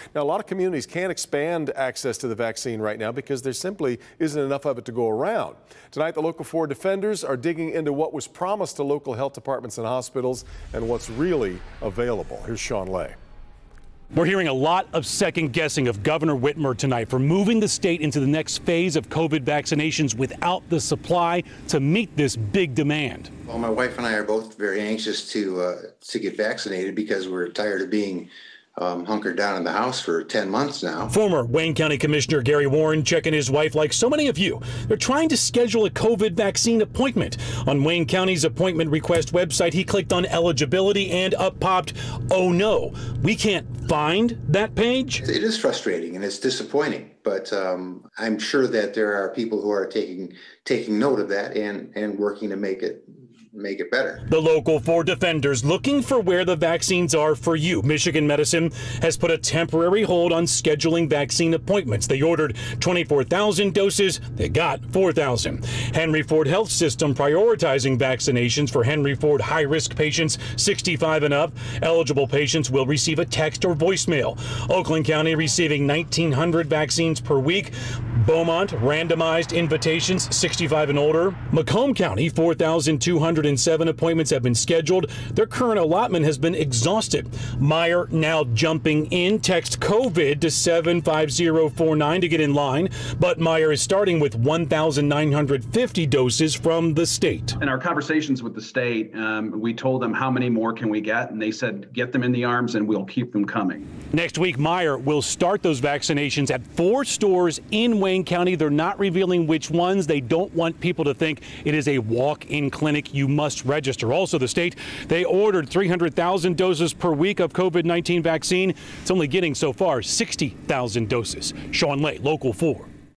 Now, a lot of communities can't expand access to the vaccine right now because there simply isn't enough of it to go around. Tonight, the Local 4 defenders are digging into what was promised to local health departments and hospitals and what's really available. Here's Sean Lay. We're hearing a lot of second guessing of Governor Whitmer tonight for moving the state into the next phase of COVID vaccinations without the supply to meet this big demand. Well, my wife and I are both very anxious to get vaccinated because we're tired of being hunkered down in the house for 10 months now. Former Wayne County Commissioner Gary Warren checking his wife like so many of you. They're trying to schedule a COVID vaccine appointment. On Wayne County's appointment request website, he clicked on eligibility and up popped, oh no, we can't find that page. It is frustrating and it's disappointing, but I'm sure that there are people who are taking note of that and working to make it better. The Local 4 defenders looking for where the vaccines are for you. Michigan Medicine has put a temporary hold on scheduling vaccine appointments. They ordered 24,000 doses. They got 4,000. Henry Ford Health System prioritizing vaccinations for Henry Ford high-risk patients 65 and up. Eligible patients will receive a text or voicemail. Oakland County receiving 1,900 vaccines per week. Beaumont randomized invitations 65 and older. Macomb County 4,207 appointments have been scheduled. Their current allotment has been exhausted. Meyer now jumping in. Text COVID to 75049 to get in line. But Meyer is starting with 1,950 doses from the state. In our conversations with the state, we told them how many more can we get, and they said get them in the arms and we'll keep them coming. Next week, Meyer will start those vaccinations at 4 stores in Wayne County. They're not revealing which ones. They don't want people to think it is a walk-in clinic. You must register. Also, the state, they ordered 300,000 doses per week of COVID-19 vaccine. It's only getting so far 60,000 doses. Sean Lay, Local 4.